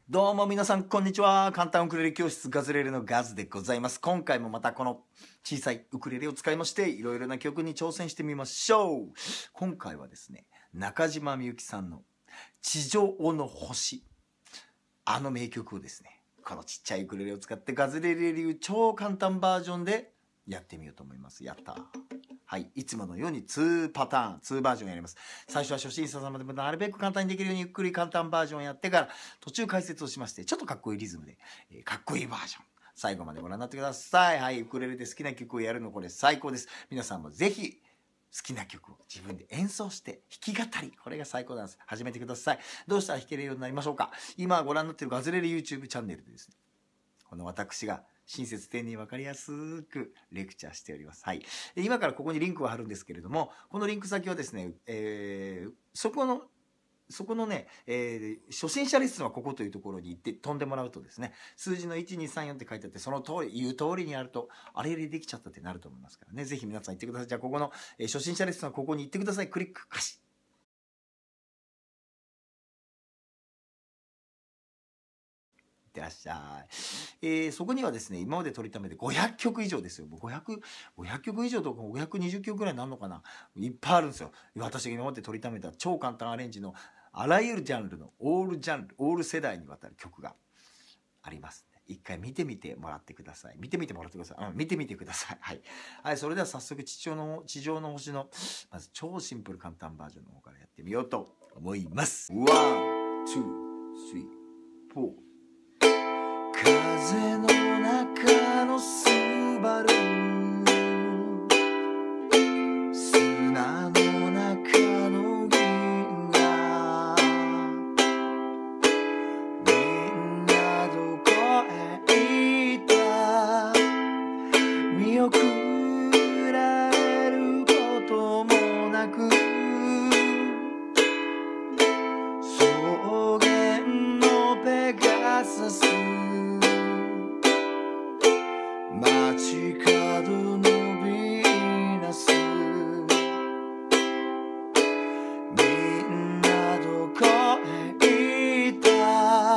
どうも皆さんこんにちは。簡単ウクレレ教室ガズレレのガズでございます。今回もまたこの小さいウクレレを使いましていろいろな曲に挑戦してみましょう。今回はですね、中島みゆきさんの地上の星、あの名曲をですね、このちっちゃいウクレレを使ってガズレレ流超簡単バージョンでやってみようと思います。やったー。はい、いつものように2パターン、2バージョンやります。最初は初心者様でもなるべく簡単にできるようにゆっくり簡単バージョンをやってから途中解説をしまして、ちょっとかっこいいリズムで、かっこいいバージョン。最後までご覧になってください。はい、ウクレレで好きな曲をやるのこれ最高です。皆さんもぜひ好きな曲を自分で演奏して弾き語り、これが最高なんです。始めてください。どうしたら弾けるようになりましょうか。今ご覧になっているガズレレ YouTube チャンネルでですね、この私が親切丁寧に分かりやすくレクチャーしております。はい。今からここにリンクを貼るんですけれども、このリンク先はですね、そこのね、初心者レッスンはここというところに行って飛んでもらうとですね、数字の1234って書いてあって、その通り、言う通りにやると、あれできちゃったってなると思いますからね。ぜひ皆さん行ってください。じゃあここの、初心者レッスンはここに行ってください。クリック、歌詞。いってらっしゃい。そこにはですね、今まで取りためて500曲以上ですよ。500曲以上とか520曲ぐらいになるのかな。いっぱいあるんですよ。私が今まで取りためた超簡単アレンジのあらゆるジャンルのオールジャンル、オール世代にわたる曲があります。一回見てみてもらってください。見てみてください。はい。はい、それでは早速地上の星の、まず超シンプル簡単バージョンの方からやってみようと思います。1、2、3、4。風の中のスバル、砂の中の銀河、みんなどこへ行った、見送られることもなく、草原のペガサス、街角のヴィーナス、みんなどこへ行った、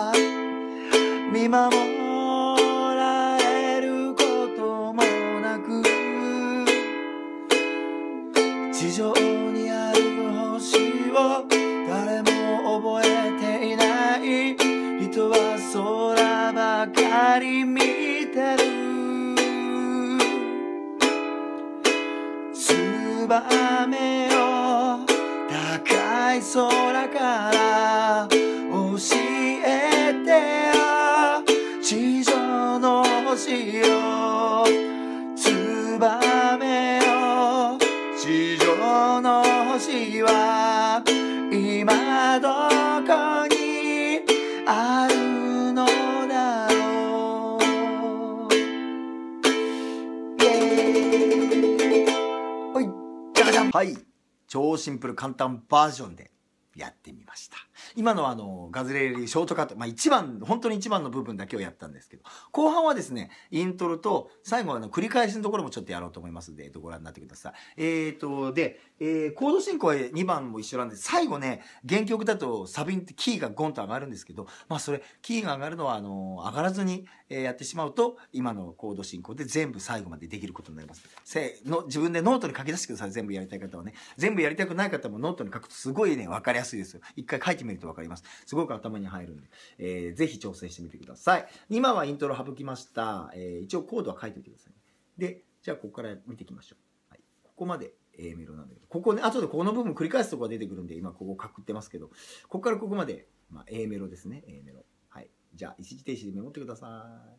見守られることもなく、地上にある星を誰も覚えていない、人は空ばかり見てる、ツバメよ高い空から教えてよ、地上の星よ、ツバメよ地上の星は今どこにあるのだろう。イエーイ。ほい、じゃがじゃん。はい、超シンプル簡単バージョンでやってみました。今のガズレレショートカット、本当に一番の部分だけをやったんですけど、後半はですね、イントロと最後繰り返しのところもちょっとやろうと思いますので、ご覧になってください。で、コード進行は2番も一緒なんで、最後ね、原曲だとサビってキーがゴンと上がるんですけど、それ、キーが上がるのは、上がらずに、やってしまうと、今のコード進行で全部最後までできることになります。自分でノートに書き出してください。全部やりたい方はね。全部やりたくない方もノートに書くとすごいね、わかりやすいですよ。一回書いてみるとわかります。すごく頭に入るんで、ぜひ挑戦してみてください。今はイントロ省きました。一応コードは書いておいてください。で、じゃあここから見ていきましょう。はい、ここまで A メロなんだけど、ここね、後でこの部分繰り返すとこが出てくるんで、今ここ書ってますけど、ここからここまで、A メロですね。A メロ。はい。じゃあ一時停止でメモってください。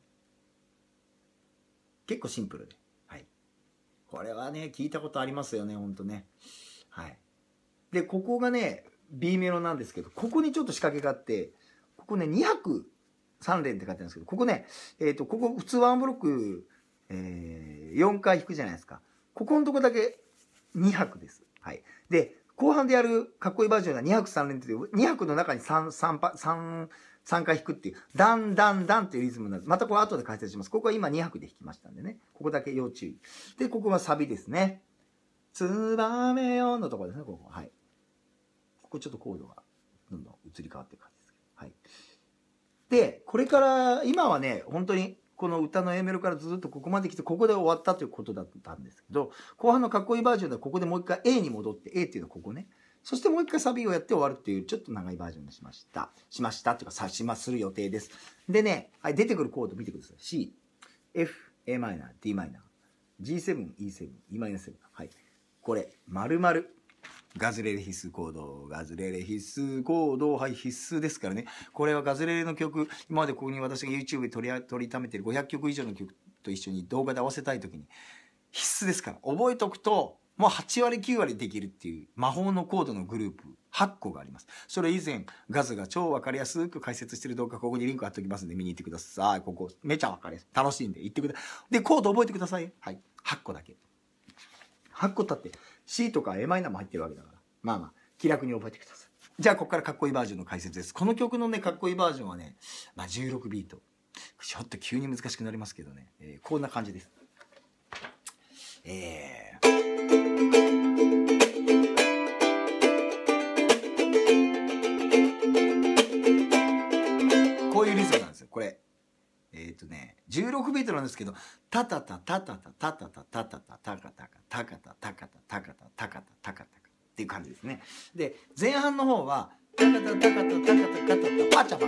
結構シンプルで。はい。これはね、聞いたことありますよね、ほんとね。はい。で、ここがね、B メロなんですけど、ここにちょっと仕掛けがあって、ここね、2拍3連って書いてあるんですけど、ここね、ここ普通ワンブロック、4回弾くじゃないですか。ここのとこだけ2拍です。はい。で、後半でやるかっこいいバージョンは2拍3連っていう、2拍の中に3回弾くっていう、ダンダンダンっていうリズムになる。またこれ後で解説します。ここは今2拍で弾きましたんでね。ここだけ要注意。で、ここがサビですね。ツバメよのところですね、ここ。はい。ここちょっとコードがどんどん移り変わっていく感じですけど。はい。 で、これから、今はね、本当に、この歌の A メロからずっとここまで来て、ここで終わったということだったんですけど、後半のかっこいいバージョンではここでもう一回 A に戻って、A っていうのはここね。そしてもう一回サビをやって終わるっていう、ちょっと長いバージョンにしました。しましたというか、する予定です。でね、はい、出てくるコード見てください。C、F、A マイナー、D マイナー、G7、E7、Em7。はい。これ、丸々。ガズレレ必須コード、ガズレレ必須コード、はい、必須ですからね。これはガズレレの曲、今までここに私が YouTube で取りためている500曲以上の曲と一緒に動画で合わせたいときに、必須ですから。覚えておくと、もう8割9割できるっていう魔法のコードのグループ8個があります。それ以前、ガズが超わかりやすく解説している動画、ここにリンク貼っておきますんで見に行ってください。ここ、めちゃわかりやすい。楽しいんで行ってください。で、コード覚えてください。はい。8個だけ。8個だって C とか A マイナーも入ってるわけだから。まあまあ、気楽に覚えてください。じゃあ、ここからかっこいいバージョンの解説です。この曲のね、かっこいいバージョンはね、まあ16ビート。ちょっと急に難しくなりますけどね。こんな感じです。こういうリズムなんですよ、これ。16ビートなんですけど、タタタタタタタタタタタタタカタカタカタタカタタカタタカタタカタカっていう感じですね。で、前半の方は、タカタタカタタカタカタタパチャパタタカタタカタタカタタ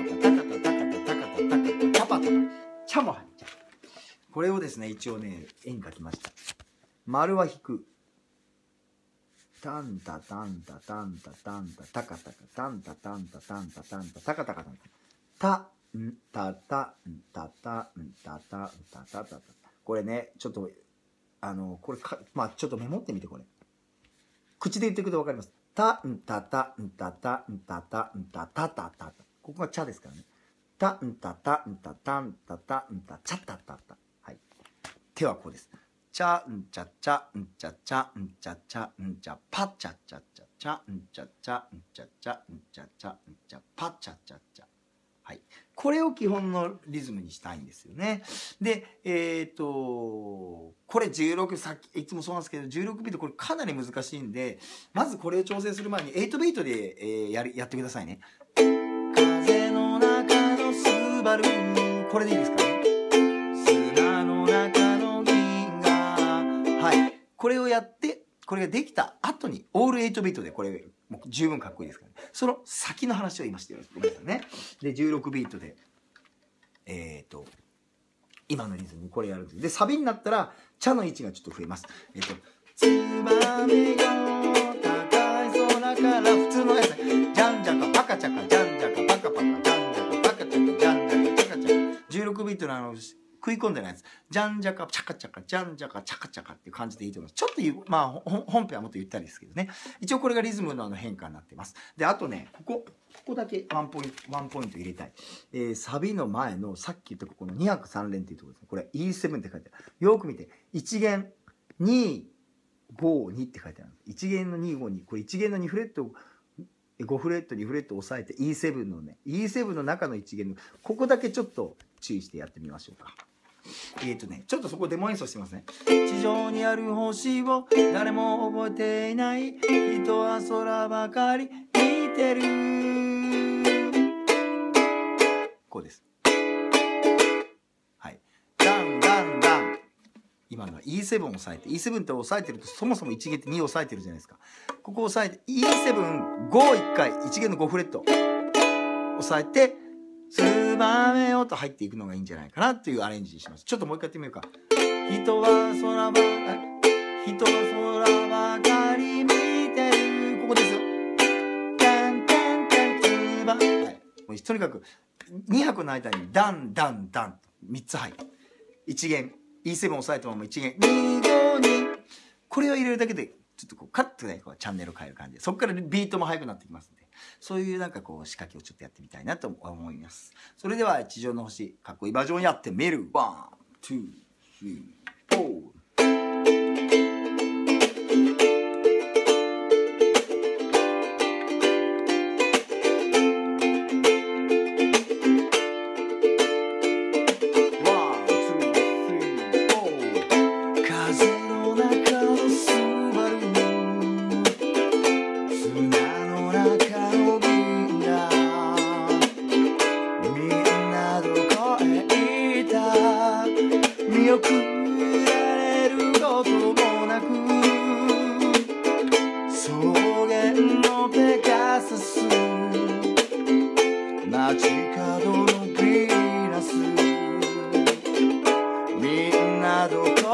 タパタパチャも入っちゃう。これをですね、一応ね、絵に描きました。丸は弾く。タンタタンタタンタタンタタカタカタンタタンタタンタタンタタカタカタンタんたたんたたんたたんたたたた。これね、ちょっとこれまあちょっとメモってみて。これ口で言ってくると分かります。たんたたんたたんたたんたたたた。ここがチャですからね。たんたたんたたんたたんたチャタタタ。はい。手はこうです。チャんチャチャんチャチャんチャチャんチャパチャチャチャチャんチャチャんチャチャんチャチャんチャパチャチャチャ。はい、これを基本のリズムにしたいんですよね。で、これ16、さっきいつもそうなんですけど、16ビートこれかなり難しいんで、まずこれを調整する前に8ビートで、やってくださいね。風の中のスバル、これでいいですかね。砂の中の銀河。はい。これをやって、これができた後に、オール8ビートでこれ、もう十分かっこいいですからね。その先の話を今してるんです。ごめんなさいね。で、16ビートで、今のリズムにこれやるんです。で、サビになったら、チャの位置がちょっと増えます。ツバメが高い空から、普通のやつ、ジャンジャカパカチャカ、ジャンジャカパカパカ、ジャンジャカパカチャカ、ジャンジャカチャカチャカ。16ビートの食い込んでないやつ。ジャンジャカチャカチャカ、ジャンジャカチャカチャカっていう感じでいいと思います。ちょっとまあ、本編はもっとゆったりですけどね。一応これがリズムの変化になってます。で、あとね、ここだけワンポイント入れたい。サビの前のさっき言ったここの2拍3連っていうところですね。これ E7 って書いてある。よく見て。1弦2、5、2って書いてある。1弦の2、5、2。これ1弦の2フレット、5フレット、2フレット押さえて E7 のね、E7 の中の1弦の、ここだけちょっと注意してやってみましょうか。ちょっとそこデモ演奏してますね。地上にある星を誰も覚えていない。人は空ばかり見てる。こうです。はい。ダンダンダン。今のは E7 を押さえて。E7 って押さえてるとそもそも1弦って2を押さえてるじゃないですか。ここ押さえて E7、5、1回、1弦の5フレット押さえて、ツバメをと入っていくのがいいんじゃないかなっていうアレンジにします。ちょっともう一回やってみようか。人は空ばかり見てる。ここですよ。タンタンタンツバ。はい。もうとにかく2拍の間にダンダンダンと3つ入る。1弦 E7 押さえたまま1弦2、5、2。これを入れるだけでちょっとこうカッとねこうチャンネルを変える感じで、そこからビートも速くなってきますんで。そういうなんかこう仕掛けをちょっとやってみたいなと思います。それでは地上の星かっこいいバージョンやってみる。ワン、ツー、スリー、フォー。みんな